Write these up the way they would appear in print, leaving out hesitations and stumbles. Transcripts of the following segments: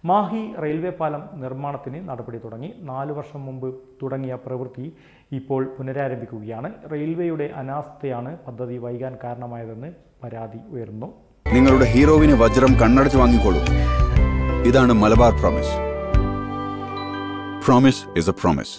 Mahe railway പാലം നിർമ്മാണത്തിന് നടപടി തുടങ്ങി. 4 വർഷം മുമ്പ് തുടങ്ങിയ പ്രവൃത്തി ഇപ്പോൾ പുനരാരംഭിക്കുകയാണ്. റെയിൽവേയുടെ അനാസ്ഥയാണ് പദ്ധതി വൈകാൻ കാരണമായതെന്ന് പരാതി ഉയർന്നു. നിങ്ങളുടെ ഹീറോവിന് വജ്രം കണ്ണടച്ച് വാങ്ങിക്കോളൂ. ഇതാണ് Malabar promise. Promise is a promise.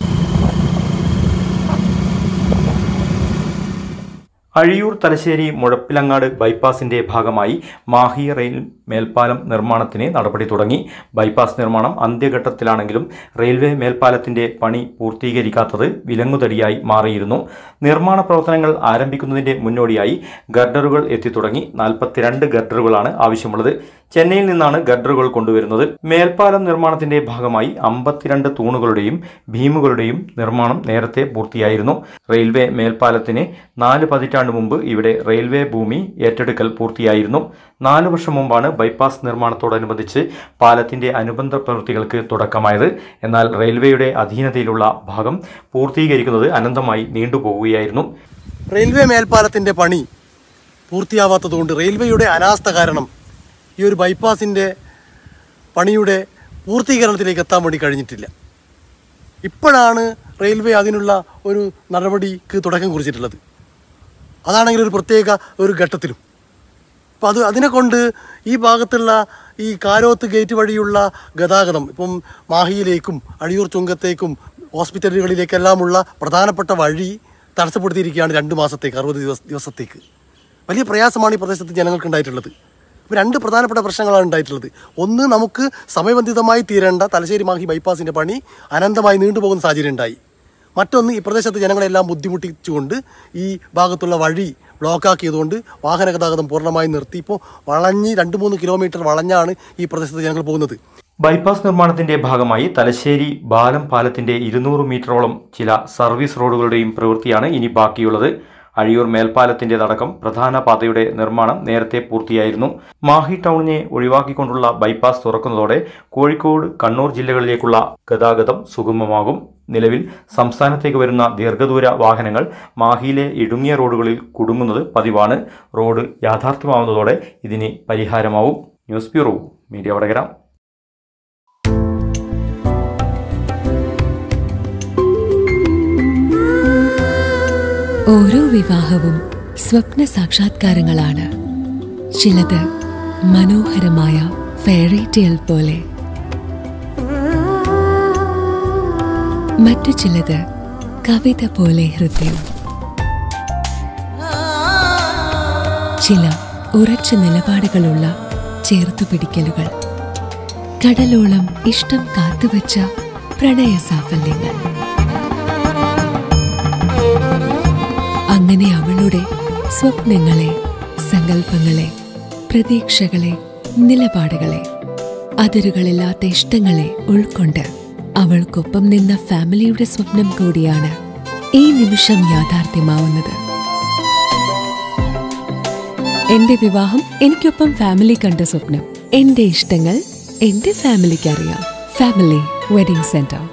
Azhiyur Thalassery Muzhappilangad ബൈപ്പാസിന്റെ ഭാഗമായി മാഹി റെയിൽ മേൽപ്പാലം നിർമ്മാണത്തിന് നടപടി തുടങ്ങി. ബൈപ്പാസ് നിർമ്മാണം അന്ത്യഘട്ടത്തിലാണെങ്കിലും റെയിൽവേ മേൽപ്പാലത്തിന്റെ പണി പൂർത്തീകരിക്കാത്തത് വിലങ്ങുതടിയായി മാറിയിരുന്നു. നിർമ്മാണ പ്രവർത്തനങ്ങൾ ആരംഭിക്കുന്നതിന്റെ മുന്നോടിയായി ഗർഡറുകൾ എത്തിത്തുടങ്ങി. 42 ഗർഡറുകളാണ് ആവശ്യമുള്ളത്. ചെന്നൈയിൽ നിന്നാണ് ഗർഡറുകൾ കൊണ്ടുവരുന്നത്. മേൽപ്പാലം നിർമ്മാണത്തിന്റെ ഭാഗമായി 52 തൂണുകളുടെയും ഭീമുകളുടെയും നിർമ്മാണം നേരത്തെ പൂർത്തിയായിരുന്നു. റെയിൽവേ മേൽപ്പാലത്തിന് 4 പതിറ്റാണ്ട് മുമ്പ് ഇവിടെ റെയിൽവേ ഭൂമി ഏറ്റെടുക്കൽ പൂർത്തിയായിരുന്നു. 4 വർഷം മുമ്പാണ് ബൈപ്പാസ് നിർമ്മാണത്തോടനുബന്ധിച്ച് പാലത്തിന്റെ അനുബന്ധ പ്രവൃത്തികൾക്ക് തുടക്കമായത്. എന്നാൽ റെയിൽവേയുടെ അധീനതയിലുള്ള ഭാഗം പൂർത്തീകരിക്കുന്നത് അനന്തമായി നീണ്ടുപോവുകയായിരുന്നു. റെയിൽവേ മേൽപ്പാലത്തിന്റെ പണി പൂർത്തിയാവാത്തതുകൊണ്ട് റെയിൽവേയുടെ അനാസ്ഥ കാരണം ഈ ഒരു ബൈപ്പാസിന്റെ പണിയുടെ പൂർത്തീകരണത്തിലേക്ക് എത്താൻ വേണ്ടി കഴിഞ്ഞിട്ടില്ല. ഇപ്പോഴാണ് റെയിൽവേ അതിനുള്ള ഒരു നടപടിക്ക് തുടക്കം കുറിച്ചിട്ടുള്ളത്. അതാണെങ്കിൽ ഒരു പ്രത്യേക ഒരു ഘട്ടത്തിലും. അപ്പം അതിനെക്കൊണ്ട് ഈ ഭാഗത്തുള്ള ഈ കാരോത്ത് ഗേറ്റ് വഴിയുള്ള ഗതാഗതം ഇപ്പം മാഹിയിലേക്കും അഴിയൂർ ചുങ്കത്തേക്കും ഹോസ്പിറ്റലുകളിലേക്കെല്ലാമുള്ള പ്രധാനപ്പെട്ട വഴി തടസ്സപ്പെടുത്തിയിരിക്കുകയാണ് 2 മാസത്തേക്ക് 60 ദിവസത്തേക്ക്. വലിയ പ്രയാസമാണ് ഈ പ്രദേശത്ത് ജനങ്ങൾക്ക് ഉണ്ടായിട്ടുള്ളത്. ഇപ്പോൾ 2 പ്രധാനപ്പെട്ട പ്രശ്നങ്ങളാണ് ഉണ്ടായിട്ടുള്ളത്. ഒന്ന്, നമുക്ക് സമയബന്ധിതമായി തീരേണ്ട തലശ്ശേരി മാഹി ബൈപ്പാസിൻ്റെ പണി അനന്തമായി നീണ്ടുപോകുന്ന സാഹചര്യം ഉണ്ടായി. മറ്റൊന്ന്, ഈ പ്രദേശത്ത് ജനങ്ങളെല്ലാം ബുദ്ധിമുട്ടിച്ചുകൊണ്ട് ഈ ഭാഗത്തുള്ള വഴി ബ്ലോക്കാക്കിയതുകൊണ്ട് വാഹന ഗതാഗതം പൂർണ്ണമായി നിർത്തി. ഇപ്പോൾ വളഞ്ഞ് 2-3 കിലോമീറ്റർ വളഞ്ഞാണ് ഈ പ്രദേശത്ത് ജനങ്ങൾ പോകുന്നത്. ബൈപ്പാസ് നിർമ്മാണത്തിന്റെ ഭാഗമായി തലശ്ശേരി ബാലം പാലത്തിന്റെ 200 മീറ്ററോളം ചില സർവീസ് റോഡുകളുടെയും പ്രവൃത്തിയാണ് ഇനി ബാക്കിയുള്ളത്. അഴിയൂർ മേൽപ്പാലത്തിൻ്റെതടക്കം പ്രധാന പാതയുടെ നിർമ്മാണം നേരത്തെ പൂർത്തിയായിരുന്നു. മാഹി ടൗണിനെ ഒഴിവാക്കിക്കൊണ്ടുള്ള ബൈപ്പാസ് തുറക്കുന്നതോടെ കോഴിക്കോട്, കണ്ണൂർ ജില്ലകളിലേക്കുള്ള ഗതാഗതം സുഗമമാകും. നിലവിൽ സംസ്ഥാനത്തേക്ക് വരുന്ന ദീർഘദൂര വാഹനങ്ങൾ മാഹിയിലെ ഇടുങ്ങിയ റോഡുകളിൽ കുടുങ്ങുന്നത് പതിവാണ്. റോഡ് യാഥാർത്ഥ്യമാവുന്നതോടെ ഇതിന് പരിഹാരമാവും. News bureau, media Vatakara. ഓരോ വിവാഹവും സ്വപ്ന സാക്ഷാത്കാരങ്ങളാണ്. ചിലത് മനോഹരമായ ഫെയറി ടെയിൽ പോലെ, മറ്റു ചിലത് കവിത പോലെ ഹൃദയം. ചില ഉറച്ച നിലപാടുകളുള്ള ചേർത്തുപിടിക്കലുകൾ, കടലോളം ഇഷ്ടം കാത്തുവച്ച പ്രണയ സാഫല്യങ്ങൾ. അങ്ങനെ അവളുടെ സ്വപ്നങ്ങളെ, സങ്കല്പങ്ങളെ, പ്രതീക്ഷകളെ, നിലപാടുകളെ, അതിരുകളില്ലാത്ത ഇഷ്ടങ്ങളെ ഉൾക്കൊണ്ട് അവൾക്കൊപ്പം നിന്ന ഫാമിലിയുടെ സ്വപ്നം കൂടിയാണ് ഈ നിമിഷം യാഥാർത്ഥ്യമാവുന്നത്. എന്റെ വിവാഹം എനിക്കൊപ്പം ഫാമിലി കണ്ട സ്വപ്നം. എന്റെ ഇഷ്ടങ്ങൾ എന്റെ ഫാമിലിക്ക് അറിയാം. Family wedding centre.